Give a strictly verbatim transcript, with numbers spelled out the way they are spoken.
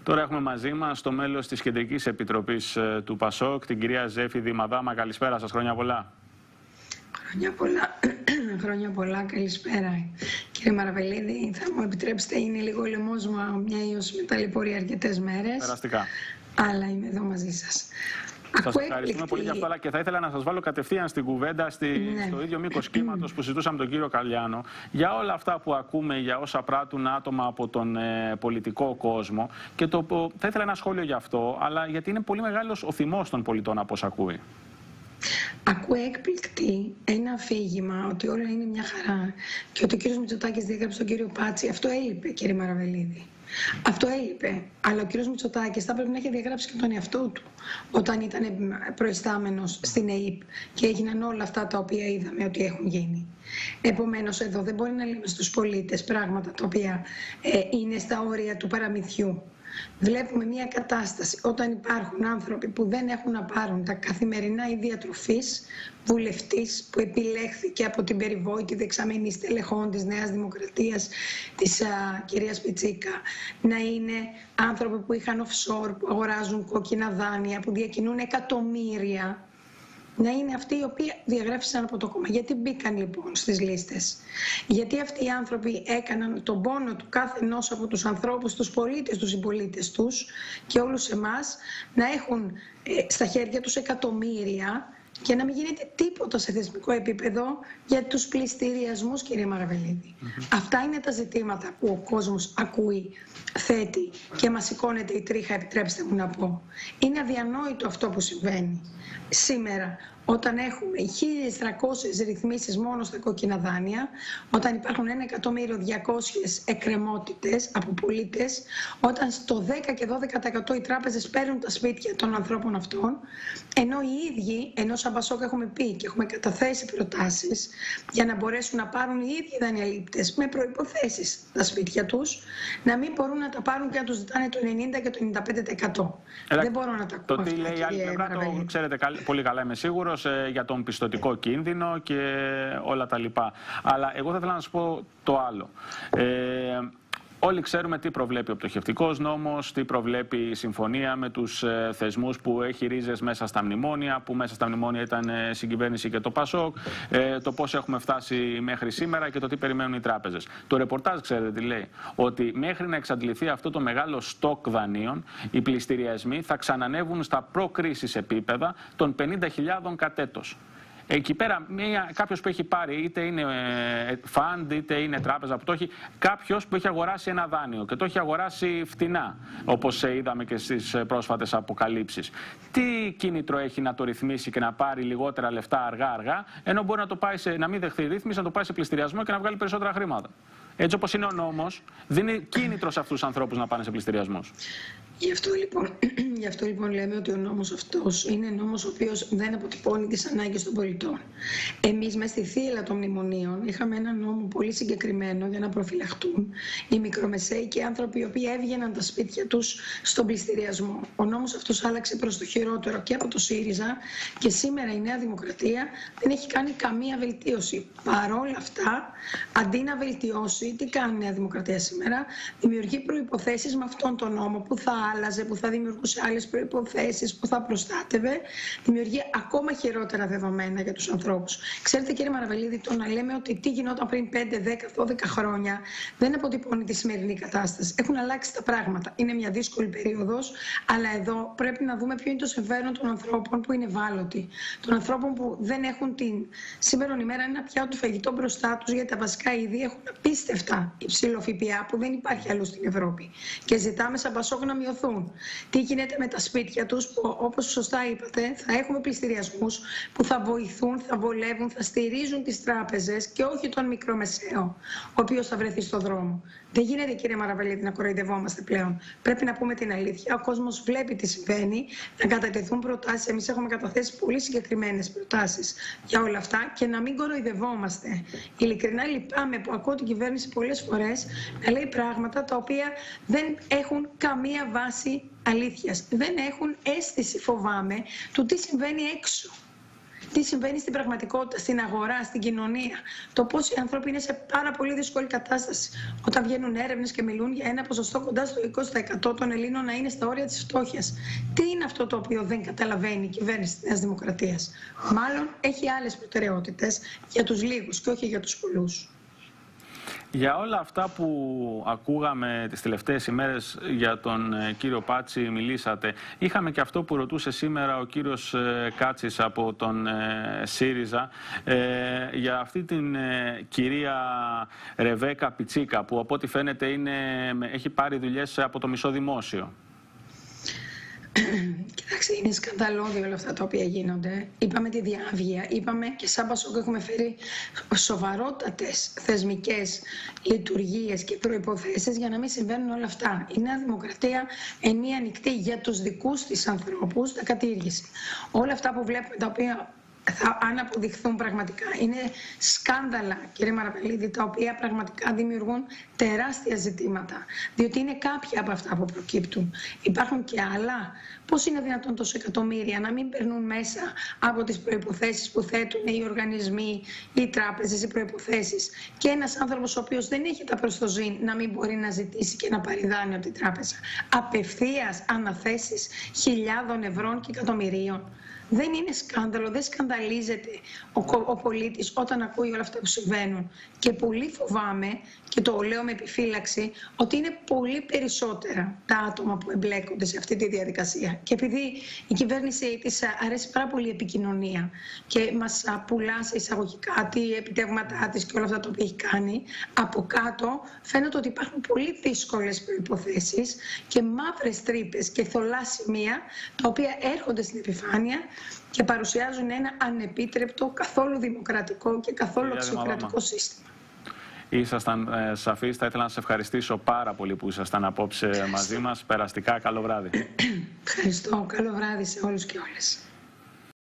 Τώρα έχουμε μαζί μας το μέλος της Κεντρικής Επιτροπής του ΠΑΣΟΚ, την κυρία Ζέφη Δημαδάμα. Καλησπέρα σας, χρόνια πολλά. Χρόνια πολλά, χρόνια πολλά, καλησπέρα. Κύριε Μαραβελίδη, θα μου επιτρέψετε, είναι λίγο ο λαιμός μου μια ίως με ταλαιπωρεί αρκετές μέρες. Περαστικά. Αλλά είμαι εδώ μαζί σας. Σας ευχαριστούμε πολύ για αυτό, αλλά και θα ήθελα να σας βάλω κατευθείαν στην κουβέντα, στη, ναι. στο ίδιο μήκος κύματος που συζητούσαμε τον κύριο Καλιάνο, για όλα αυτά που ακούμε, για όσα πράττουν άτομα από τον ε, πολιτικό κόσμο. Και το, θα ήθελα ένα σχόλιο για αυτό, αλλά γιατί είναι πολύ μεγάλος ο θυμός των πολιτών από όσα ακούει. Ακούω έκπληκτη ένα αφήγημα ότι όλα είναι μια χαρά και ότι ο κύριος Μητσοτάκης διέγραψε τον κύριο Πάτσι. Αυτό έλειπε, κύριε Μαραβελίδη. Αυτό έλειπε. Αλλά ο κύριος Μητσοτάκης θα πρέπει να έχει διαγράψει και τον εαυτό του όταν ήταν προϊστάμενος στην ΕΥΠ και έγιναν όλα αυτά τα οποία είδαμε ότι έχουν γίνει. Επομένως, εδώ δεν μπορεί να λέμε στους πολίτες πράγματα τα οποία ε, είναι στα όρια του παραμυθιού. Βλέπουμε μια κατάσταση όταν υπάρχουν άνθρωποι που δεν έχουν να πάρουν τα καθημερινά είδη τροφής, βουλευτής που επιλέχθηκε από την περιβόητη δεξαμενή στελεχών της Νέας Δημοκρατίας, της α, κυρίας Πιτσίκα, να είναι άνθρωποι που είχαν offshore, που αγοράζουν κόκκινα δάνεια, που διακινούν εκατομμύρια, να είναι αυτοί οι οποίοι διαγράφησαν από το κόμμα. Γιατί μπήκαν λοιπόν στις λίστες? Γιατί αυτοί οι άνθρωποι έκαναν τον πόνο του κάθε ενός από τους ανθρώπους, τους πολίτες, τους συμπολίτες τους και όλους εμάς να έχουν ε, στα χέρια τους εκατομμύρια και να μην γίνεται τίποτα σε θεσμικό επίπεδο για τους πληστηριασμούς, κύριε Μαραβελίδη. Mm-hmm. Αυτά είναι τα ζητήματα που ο κόσμος ακούει, θέτει και μας σηκώνεται η τρίχα, επιτρέψτε μου να πω. Είναι αδιανόητο αυτό που συμβαίνει σήμερα, όταν έχουμε χίλιες τριακόσιες ρυθμίσεις μόνο στα κόκκινα δάνεια, όταν υπάρχουν ένα εκατομμύριο διακόσιες εκκρεμότητες από πολίτες, όταν στο δέκα και δώδεκα τοις εκατό οι τράπεζες παίρνουν τα σπίτια των ανθρώπων αυτών, ενώ οι ίδιοι, ενώ σαν ΠΑΣΟΚ έχουμε πει και έχουμε καταθέσει προτάσεις για να μπορέσουν να πάρουν οι ίδιοι δανειαλήπτες με προϋποθέσεις τα σπίτια τους, να μην μπορούν να τα πάρουν και να τους ζητάνε το ενενήντα και το ενενήντα πέντε τοις εκατό. Έλα, δεν μπορώ να τα ακούω. Το τι λέει η άλλη πλευρά το ξέρετε πολύ καλά, είμαι σίγουρος, για τον πιστωτικό κίνδυνο και όλα τα λοιπά. Αλλά εγώ θα ήθελα να σας πω το άλλο. Ε, Όλοι ξέρουμε τι προβλέπει ο πτωχευτικός νόμος, τι προβλέπει η συμφωνία με τους ε, θεσμούς που έχει ρίζες μέσα στα μνημόνια, που μέσα στα μνημόνια ήταν ε, συγκυβέρνηση και το ΠΑΣΟΚ, ε, το πώς έχουμε φτάσει μέχρι σήμερα και το τι περιμένουν οι τράπεζες. Το ρεπορτάζ, ξέρετε τι λέει? Ότι μέχρι να εξαντληθεί αυτό το μεγάλο στόκ δανείων, οι πληστηριασμοί θα ξανανεύουν στα προ-κρίσης επίπεδα των πενήντα χιλιάδων κατ' έτος. Εκεί πέρα, κάποιος που έχει πάρει, είτε είναι φαντ, είτε είναι τράπεζα που το έχει, κάποιος που έχει αγοράσει ένα δάνειο και το έχει αγοράσει φτηνά, όπως είδαμε και στις πρόσφατες αποκαλύψεις. Τι κίνητρο έχει να το ρυθμίσει και να πάρει λιγότερα λεφτά αργά-αργά, ενώ μπορεί να, το πάει σε, να μην δεχθεί ρύθμιση, να το πάει σε πληστηριασμό και να βγάλει περισσότερα χρήματα? Έτσι όπως είναι ο νόμος, δίνει κίνητρο σε αυτούς τους ανθρώπους να πάνε σε πληστηριασμούς. Γι' αυτό, λοιπόν, γι' αυτό λοιπόν λέμε ότι ο νόμος αυτός είναι νόμος ο οποίος δεν αποτυπώνει τις ανάγκες των πολιτών. Εμείς μες στη θύελλα των μνημονίων είχαμε ένα νόμο πολύ συγκεκριμένο για να προφυλαχτούν οι μικρομεσαίοι και οι άνθρωποι οι οποίοι έβγαιναν τα σπίτια τους στον πληστηριασμό. Ο νόμος αυτός άλλαξε προς το χειρότερο και από το ΣΥΡΙΖΑ και σήμερα η Νέα Δημοκρατία δεν έχει κάνει καμία βελτίωση. Παρόλα αυτά, αντί να βελτιώσει, τι κάνει η Νέα Δημοκρατία σήμερα? Δημιουργεί προϋποθέσεις με αυτόν τον νόμο που θα άλλαζε, που θα δημιουργούσε άλλες προϋποθέσεις, που θα προστάτευε, δημιουργεί ακόμα χειρότερα δεδομένα για τους ανθρώπους. Ξέρετε, κύριε Μαραβελίδη, το να λέμε ότι τι γινόταν πριν πέντε, δέκα, δώδεκα χρόνια δεν αποτυπώνει τη σημερινή κατάσταση. Έχουν αλλάξει τα πράγματα. Είναι μια δύσκολη περίοδος, αλλά εδώ πρέπει να δούμε ποιο είναι το συμφέρον των ανθρώπων που είναι ευάλωτοι. Των ανθρώπων που δεν έχουν την σήμερα ημέρα ένα πιάτο φαγητό μπροστά τους, γιατί τα βασικά είδη έχουν απίστευτα υψηλό ΦΠΑ που δεν υπάρχει αλλού στην Ευρώπη. Και ζητάμε σαν ΠΑΣΟΚ να μειωθούν. Τι γίνεται με τα σπίτια τους που, όπως σωστά είπατε, θα έχουμε πληστηριασμούς που θα βοηθούν, θα βολεύουν, θα στηρίζουν τις τράπεζες και όχι τον μικρομεσαίο, ο οποίος θα βρεθεί στο δρόμο. Δεν γίνεται, κύριε Μαραβελίδη, να κοροϊδευόμαστε πλέον. Πρέπει να πούμε την αλήθεια. Ο κόσμος βλέπει τι συμβαίνει, να κατατεθούν προτάσεις. Εμείς έχουμε καταθέσει πολύ συγκεκριμένες προτάσεις για όλα αυτά και να μην κοροϊδευόμαστε. Ειλικρινά λυπάμαι που ακούω την κυβέρνηση πολλές φορές να λέει πράγματα τα οποία δεν έχουν καμία βάση αλήθειας. Δεν έχουν αίσθηση, φοβάμαι, του τι συμβαίνει έξω. τι συμβαίνει στην πραγματικότητα, στην αγορά, στην κοινωνία. Το πώς οι άνθρωποι είναι σε πάρα πολύ δύσκολη κατάσταση. Όταν βγαίνουν έρευνες και μιλούν για ένα ποσοστό κοντά στο είκοσι τοις εκατό των Ελλήνων να είναι στα όρια της φτώχειας. Τι είναι αυτό το οποίο δεν καταλαβαίνει η κυβέρνηση της Νέας Δημοκρατίας? Μάλλον έχει άλλες προτεραιότητες για τους λίγους και όχι για τους πολλούς. Για όλα αυτά που ακούγαμε τις τελευταίες ημέρες για τον κύριο Πάτση μιλήσατε. Είχαμε και αυτό που ρωτούσε σήμερα ο κύριος Κάτσης από τον ΣΥΡΙΖΑ ε, για αυτή την ε, κυρία Ρεβέκα Πιτσίκα που από ό,τι φαίνεται είναι, έχει πάρει δουλειές από το μισό δημόσιο. Κοιτάξτε, είναι σκανδαλώδη όλα αυτά τα οποία γίνονται. Είπαμε τη διάβγεια, είπαμε και σαν Πασόκ έχουμε φέρει σοβαρότατες θεσμικές λειτουργίες και προϋποθέσεις για να μην συμβαίνουν όλα αυτά. Η Νέα Δημοκρατία ενία ανοιχτή για τους δικούς της ανθρώπους τα κατήργησε. Όλα αυτά που βλέπουμε, τα οποία θα, αν αποδειχθούν πραγματικά, είναι σκάνδαλα, κύριε Μαραβελίδη, τα οποία πραγματικά δημιουργούν τεράστια ζητήματα. Διότι είναι κάποια από αυτά που προκύπτουν. Υπάρχουν και άλλα. Πώς είναι δυνατόν τόσο εκατομμύρια να μην περνούν μέσα από τις προϋποθέσεις που θέτουν οι οργανισμοί, οι τράπεζες, οι προϋποθέσεις, και ένας άνθρωπος ο οποίος δεν έχει τα προστοζήν να μην μπορεί να ζητήσει και να πάρει δάνειο από την τράπεζα? Απευθείας αναθέσεις χιλιάδων ευρώ και εκατομμυρίων. Δεν είναι σκάνδαλο, δεν σκανδαλίζεται ο, ο πολίτης όταν ακούει όλα αυτά που συμβαίνουν. Και πολύ φοβάμαι, και το λέω με επιφύλαξη, ότι είναι πολύ περισσότερα τα άτομα που εμπλέκονται σε αυτή τη διαδικασία. Και επειδή η κυβέρνηση της αρέσει πάρα πολύ η επικοινωνία και μας πουλά σε εισαγωγικά τι επιτεύγματά της και όλα αυτά τα οποία έχει κάνει, από κάτω φαίνεται ότι υπάρχουν πολύ δύσκολες προϋποθέσεις και μαύρες τρύπες και θολά σημεία, τα οποία έρχονται στην επιφάνεια και παρουσιάζουν ένα ανεπίτρεπτο, καθόλου δημοκρατικό και καθόλου αξιοκρατικό σύστημα. Ήσασταν ε, σαφείς. Θα ήθελα να σας ευχαριστήσω πάρα πολύ που ήσασταν απόψε μαζί μας. Περαστικά, καλό βράδυ. Ευχαριστώ. Καλό βράδυ σε όλους και όλες.